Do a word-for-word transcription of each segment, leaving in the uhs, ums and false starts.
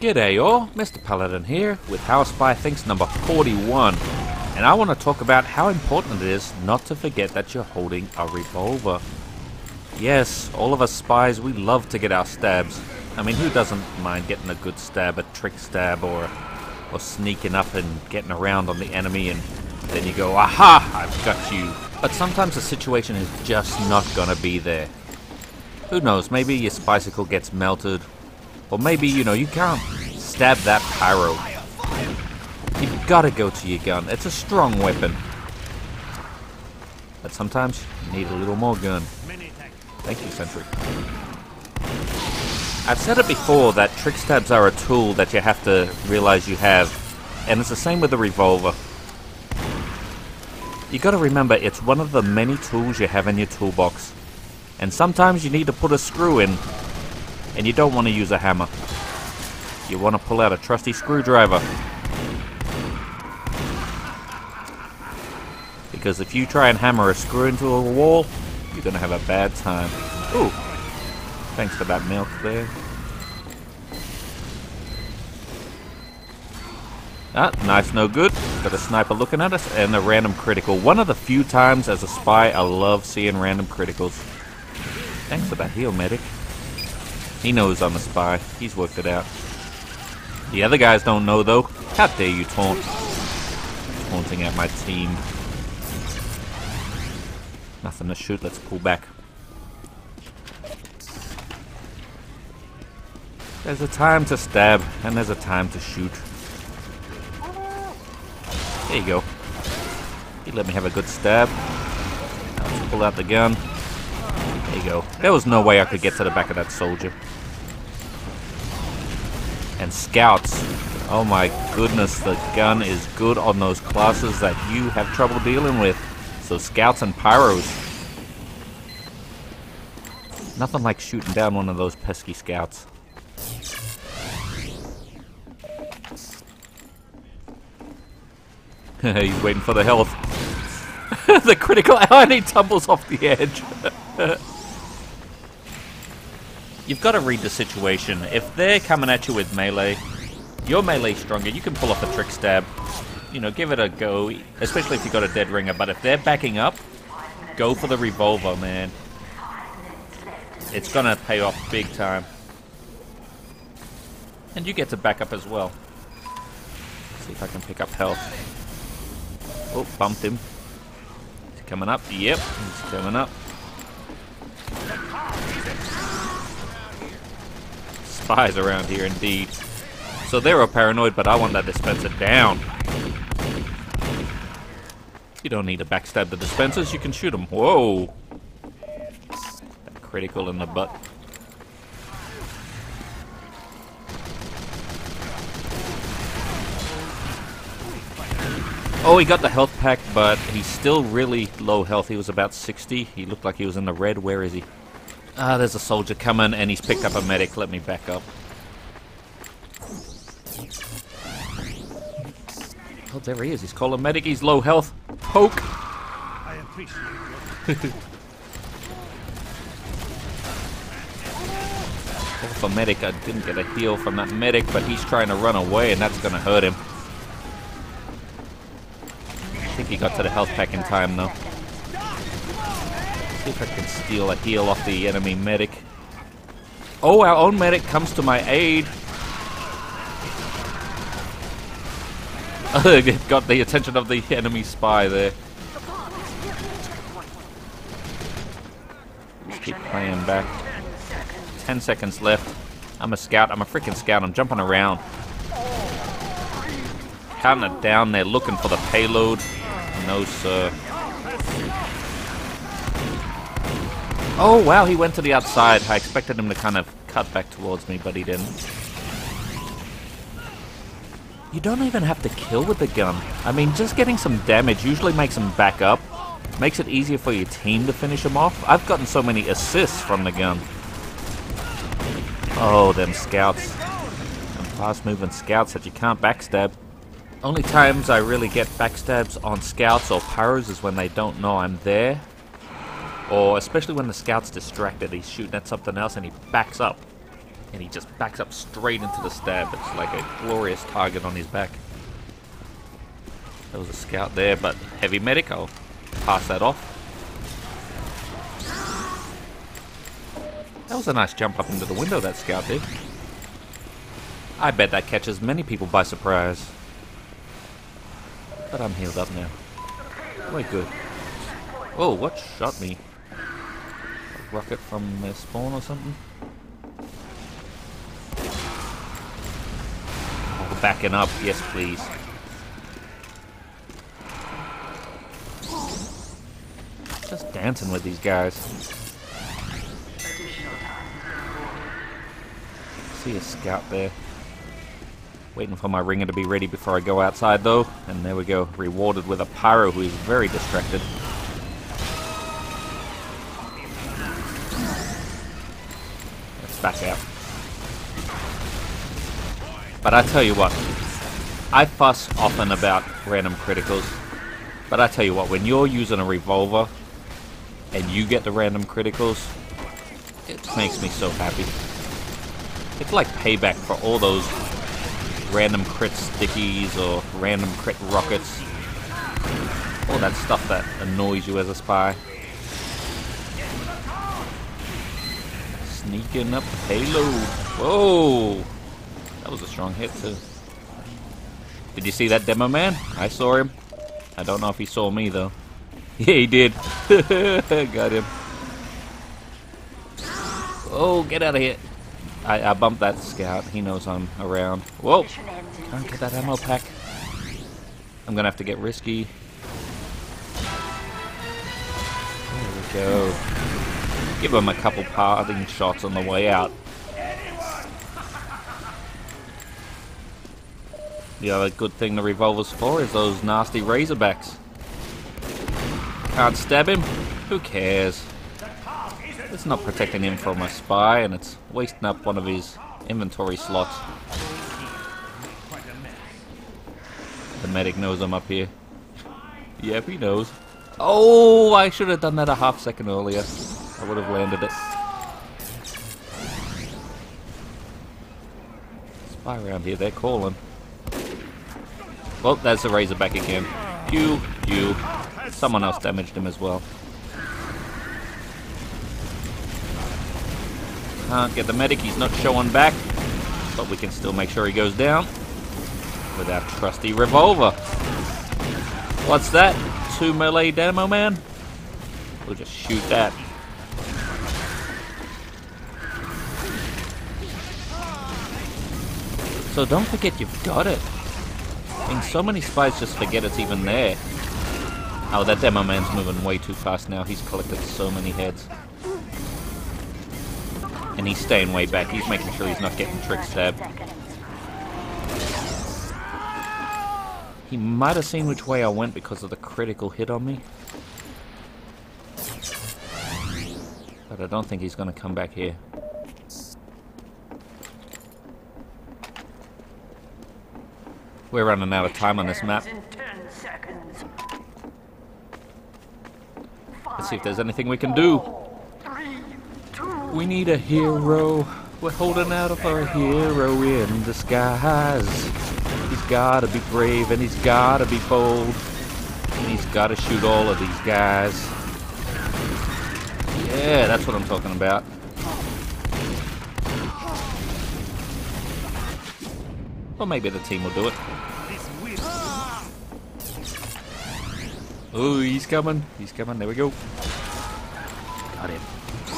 G'day all, MrPaladin here with How a Spy Thinks number forty-one, and I want to talk about how important it is not to forget that you're holding a revolver. Yes, all of us spies, we love to get our stabs. I mean, who doesn't mind getting a good stab, a trick stab, or or sneaking up and getting around on the enemy, and then you go, aha, I've got you. But sometimes the situation is just not gonna be there. Who knows, maybe your Spycicle gets melted, or maybe, you know, you can't stab that pyro. You've gotta go to your gun. It's a strong weapon. But sometimes you need a little more gun. Thank you, Sentry. I've said it before that trick stabs are a tool that you have to realize you have. And it's the same with the revolver. You gotta remember, it's one of the many tools you have in your toolbox. And sometimes you need to put a screw in, and you don't want to use a hammer. You want to pull out a trusty screwdriver. Because if you try and hammer a screw into a wall, you're going to have a bad time. Ooh, thanks for that milk there. Ah, nice, no good. Got a sniper looking at us, and a random critical. One of the few times as a spy I love seeing random criticals. Thanks for that heal, medic. He knows I'm a spy. He's worked it out. The other guys don't know, though. How dare you taunt? Taunting at my team. Nothing to shoot. Let's pull back. There's a time to stab, and there's a time to shoot. There you go. You let me have a good stab. Now let's pull out the gun. There you go. There was no way I could get to the back of that soldier. And scouts. Oh my goodness, the gun is good on those classes that you have trouble dealing with. So scouts and pyros. Nothing like shooting down one of those pesky scouts. He's waiting for the health. The critical, and he tumbles off the edge. You've got to read the situation. If they're coming at you with melee, your melee stronger, you can pull off a trick stab. You know, give it a go, especially if you've got a dead ringer. But if they're backing up, go for the revolver, man. It's going to pay off big time. And you get to back up as well. Let's see if I can pick up health. Oh, bumped him. He's coming up. Yep, he's coming up. Spies around here indeed. So they're all paranoid, but I want that dispenser down. You don't need to backstab the dispensers, you can shoot them. Whoa! That critical in the butt. Oh, he got the health pack, but he's still really low health. He was about sixty. He looked like he was in the red. Where is he? Ah, there's a soldier coming, and he's picked up a medic. Let me back up. Oh, there he is. He's called a medic. He's low health. Poke. I appreciate it. Oh, for medic, I didn't get a heal from that medic, but he's trying to run away, and that's going to hurt him. I think he got to the health pack in time, though. See if I can steal a heal off the enemy medic. Oh, our own medic comes to my aid. Got the attention of the enemy spy there. Just keep playing back. Ten seconds left. I'm a scout. I'm a freaking scout. I'm jumping around. Counting it down there, looking for the payload. No, sir. Oh, wow, he went to the outside. I expected him to kind of cut back towards me, but he didn't. You don't even have to kill with the gun. I mean, just getting some damage usually makes him back up. Makes it easier for your team to finish him off. I've gotten so many assists from the gun. Oh, them scouts. Them fast-moving scouts that you can't backstab. Only times I really get backstabs on scouts or pyros is when they don't know I'm there. Or especially when the scout's distracted, he's shooting at something else and he backs up. And he just backs up straight into the stab. It's like a glorious target on his back. There was a scout there, but heavy medic, I'll pass that off. That was a nice jump up into the window, that scout did. I bet that catches many people by surprise. But I'm healed up now. We're good. Whoa, what shot me? A rocket from their spawn or something? Oh, backing up, yes please. Just dancing with these guys. See a scout there. Waiting for my ringer to be ready before I go outside though. And there we go, rewarded with a pyro who is very distracted. Let's back out. But I tell you what, I fuss often about random criticals. But I tell you what, when you're using a revolver and you get the random criticals, it makes me so happy. It's like payback for all those random crit stickies or random crit rockets. All that stuff that annoys you as a spy. Sneaking up the payload. Whoa! That was a strong hit too. Did you see that demo man? I saw him. I don't know if he saw me though. Yeah, he did. Got him. Oh, get out of here. I, I bumped that scout. He knows I'm around. Whoa! Can't get that ammo pack. I'm gonna have to get risky. There we go. Give him a couple parting shots on the way out. The other good thing the revolver's for is those nasty razorbacks. Can't stab him? Who cares? It's not protecting him from a spy, and it's wasting up one of his inventory slots. The medic knows I'm up here. Yep, he knows. Oh, I should have done that a half second earlier. I would have landed it. Spy around here, they're calling. Well, there's the razorback again. You, you. Someone else damaged him as well. Can't get the medic, he's not showing back. But we can still make sure he goes down. With our trusty revolver. What's that? Two melee demo man? We'll just shoot that. So don't forget you've got it. I mean, so many spies just forget it's even there. Oh, that demo man's moving way too fast now. He's collected so many heads. And he's staying way back. He's making sure he's not getting trick stabbed. He might have seen which way I went because of the critical hit on me. But I don't think he's going to come back here. We're running out of time on this map. Let's see if there's anything we can do. We need a hero. We're holding out for a hero in disguise. He's gotta be brave and he's gotta be bold. And he's gotta shoot all of these guys. Yeah, that's what I'm talking about. Or maybe the team will do it. Oh, he's coming. He's coming. There we go. Got him.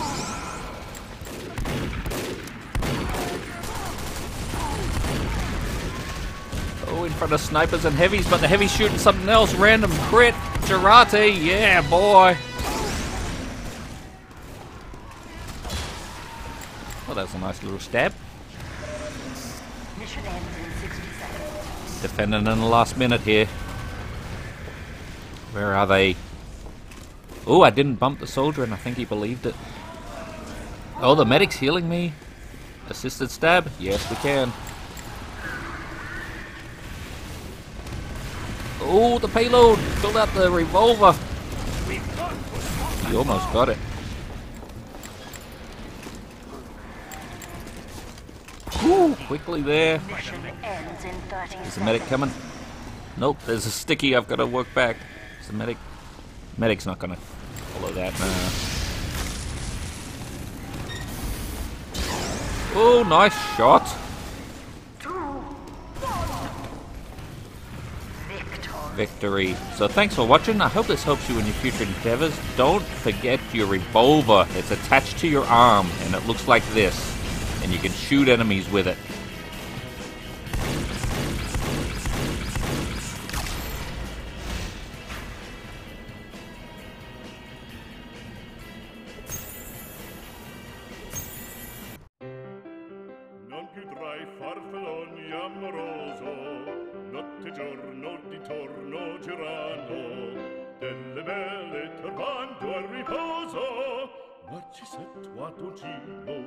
Oh, in front of snipers and heavies, but the heavy's shooting something else. Random crit. Girate. Yeah, boy. Oh, that's a nice little stab. Mission ends in sixty seconds. Defending in the last minute here. Where are they? Oh, I didn't bump the soldier and I think he believed it. Oh, the medic's healing me. Assisted stab? Yes, we can. Oh, the payload! Pulled out the revolver. He almost got it. Ooh, quickly there. Mission ends in thirty Is the medic coming? Nope, there's a sticky I've got to work back. Is the medic? Medic's not gonna follow that, nah. Oh, nice shot. Victory. So thanks for watching. I hope this helps you in your future endeavors. Don't forget your revolver. It's attached to your arm and it looks like this. And you can shoot enemies with it. Non più tra i farfalloni amoroso, notte giorno di torno girano, delle belle turbando al riposo, ma ci s'è tuato giro